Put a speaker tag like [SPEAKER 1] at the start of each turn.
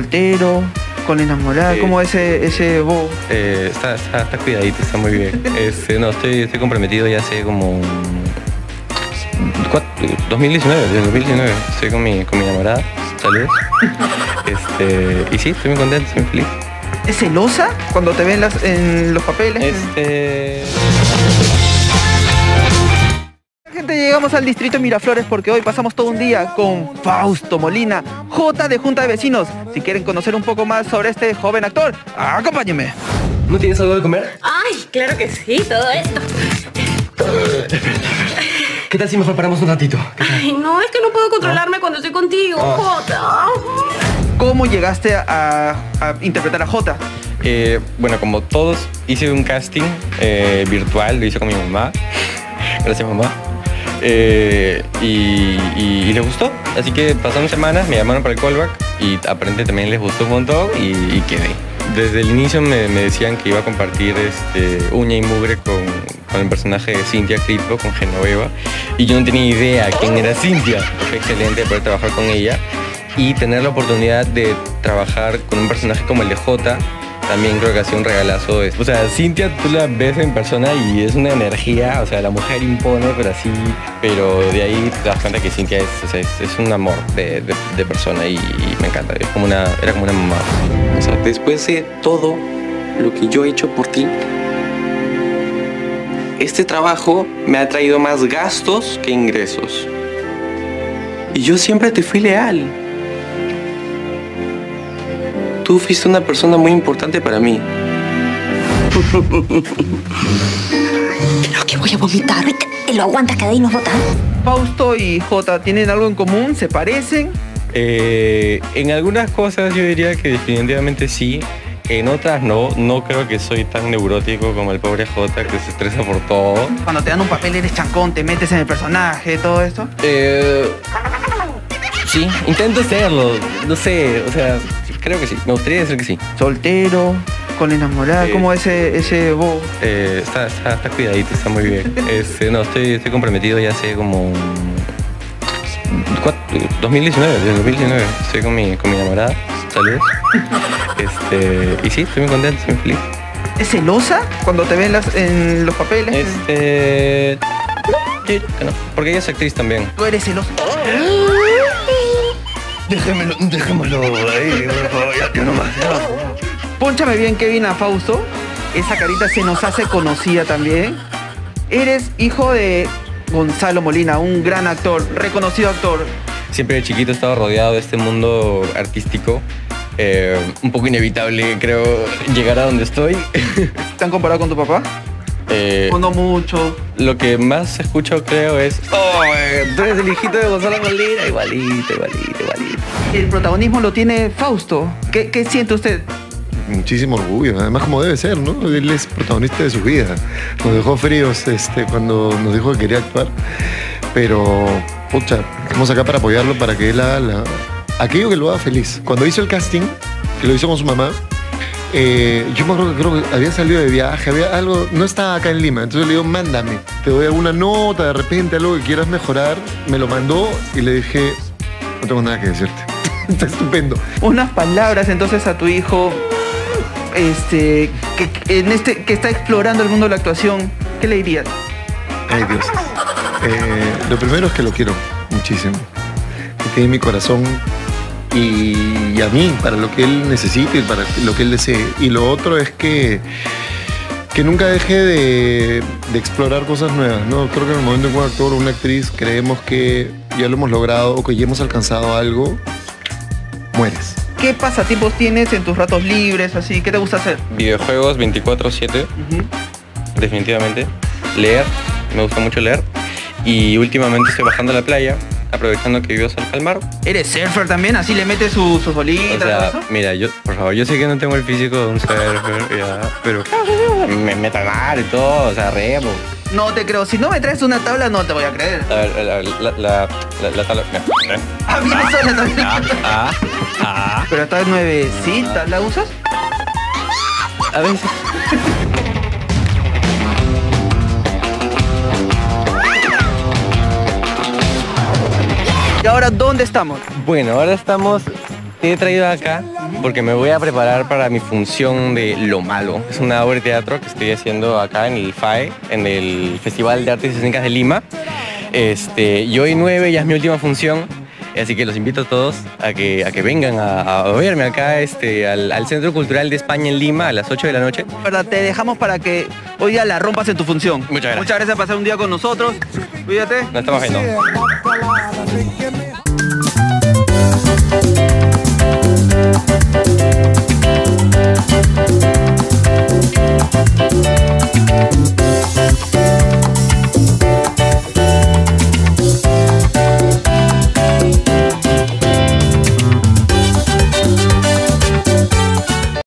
[SPEAKER 1] Soltero, con la enamorada, ¿cómo ese bobo?
[SPEAKER 2] Está cuidadito, está muy bien. No, estoy comprometido ya hace como 2019, desde 2019. Estoy con mi enamorada. Saludos. Y sí, estoy muy contento, estoy muy feliz.
[SPEAKER 1] ¿Es celosa cuando te ven en los papeles? Gente, llegamos al distrito Miraflores porque hoy pasamos todo un día con Fausto Molina, J de Junta de Vecinos. Si quieren conocer un poco más sobre este joven actor, acompáñenme.
[SPEAKER 3] ¿No tienes algo de comer?
[SPEAKER 4] Ay, claro que sí, todo esto.
[SPEAKER 3] ¿Qué tal si mejor paramos un ratito?
[SPEAKER 4] Ay, no, es que no puedo controlarme cuando estoy contigo, Jota.
[SPEAKER 1] ¿Cómo llegaste a interpretar a J?
[SPEAKER 2] Bueno, como todos, hice un casting virtual, lo hice con mi mamá. Gracias, mamá. Y les gustó, así que pasaron semanas, me llamaron para el callback y aparentemente también les gustó un montón y quedé. Desde el inicio me decían que iba a compartir uña y mugre con el personaje de Cynthia Clitbo, con Genoveva, y yo no tenía idea quién era Cynthia. Fue excelente poder trabajar con ella y tener la oportunidad de trabajar con un personaje como el de J. También creo que ha sido un regalazo. O sea, Cynthia tú la ves en persona y es una energía, o sea, la mujer impone, pero de ahí te das cuenta que Cynthia es un amor de persona y me encanta. Era como una mamá. O sea, después de todo lo que yo he hecho por ti, este trabajo me ha traído más gastos que ingresos. Y yo siempre te fui leal. Tú fuiste una persona muy importante para mí.
[SPEAKER 4] Creo que voy a vomitar. ¿Te lo aguantas que de ahí nos botan?
[SPEAKER 1] Fausto y J tienen algo en común, se parecen.
[SPEAKER 2] En algunas cosas yo diría que definitivamente sí. En otras no creo que soy tan neurótico como el pobre J, que se estresa por todo.
[SPEAKER 1] Cuando te dan un papel eres chancón, te metes en el personaje, todo esto.
[SPEAKER 2] Sí, intento serlo, no sé, o sea, creo que sí, me gustaría decir que sí.
[SPEAKER 1] Soltero, con la enamorada, ¿cómo ese bobo?
[SPEAKER 2] Está cuidadito, está muy bien. No, estoy comprometido ya hace como 2019, desde 2019. Estoy con mi enamorada. Saludos. Y sí, estoy muy contento, estoy muy feliz.
[SPEAKER 1] ¿Es celosa cuando te ven en los papeles?
[SPEAKER 2] No, porque ella es actriz también.
[SPEAKER 1] ¿Tú eres celosa?
[SPEAKER 3] Dejémoslo ahí, ya no más.
[SPEAKER 1] Pónchame bien, Kevin, a Fausto. Esa carita se nos hace conocida también. Eres hijo de Gonzalo Molina, un gran actor, reconocido actor.
[SPEAKER 2] Siempre de chiquito he estado rodeado de este mundo artístico. Un poco inevitable, creo, llegar a donde estoy.
[SPEAKER 1] ¿Te han comparado con tu papá? ¿O no mucho?
[SPEAKER 2] Lo que más escucho, creo, es tú eres el hijito de Gonzalo Molina, igualito.
[SPEAKER 1] El protagonismo lo tiene Fausto. ¿Qué siente usted?
[SPEAKER 5] Muchísimo orgullo, además como debe ser, ¿no? Él es protagonista de su vida. Nos dejó fríos cuando nos dijo que quería actuar, pero, pucha, estamos acá para apoyarlo, para que él haga aquello que lo haga feliz. Cuando hizo el casting, que lo hizo con su mamá, yo me acuerdo que creo que había salido de viaje, había algo, no estaba acá en Lima, entonces le digo, mándame, te doy alguna nota, de repente algo que quieras mejorar. Me lo mandó y le dije, no tengo nada que decirte. Está estupendo.
[SPEAKER 1] Unas palabras entonces a tu hijo, que está explorando el mundo de la actuación, ¿qué le dirías?
[SPEAKER 5] Ay, Dios. Lo primero es que lo quiero muchísimo, que tiene mi corazón y a mí, para lo que él necesite y para lo que él desee. Y lo otro es que nunca deje de explorar cosas nuevas, ¿no? Creo que en el momento en que un actor o una actriz creemos que ya lo hemos logrado o que ya hemos alcanzado algo, mueres.
[SPEAKER 1] ¿Qué pasatiempos tienes en tus ratos libres, así? ¿Qué te gusta hacer?
[SPEAKER 2] Videojuegos 24/7, definitivamente. Leer, me gusta mucho leer. Y últimamente estoy bajando a la playa, aprovechando que vivo cerca del mar.
[SPEAKER 1] ¿Eres surfer también? ¿Así le metes sus bolitas?
[SPEAKER 2] O sea, mira, por favor, yo sé que no tengo el físico de un surfer, pero me meto al mar y todo, o sea, remo.
[SPEAKER 1] No te creo. Si no me traes una tabla, no te voy a creer.
[SPEAKER 2] A ver, la tabla.
[SPEAKER 1] Ah, viene sola también. Pero está nuevecita, ¿la usas?
[SPEAKER 2] A veces.
[SPEAKER 1] ¿Y ahora dónde estamos?
[SPEAKER 2] Bueno, ahora estamos Te he traído acá porque me voy a preparar para mi función de Lo Malo. Es una obra de teatro que estoy haciendo acá en el FAE, en el Festival de Artes Escénicas de Lima. Y hoy 9 ya es mi última función, así que los invito a todos a que vengan a verme acá al Centro Cultural de España en Lima a las 8 de la noche.
[SPEAKER 1] ¿Verdad? Te dejamos para que hoy día la rompas en tu función.
[SPEAKER 2] Muchas gracias.
[SPEAKER 1] Muchas gracias por pasar un día con nosotros. Cuídate.
[SPEAKER 2] Nos estamos viendo.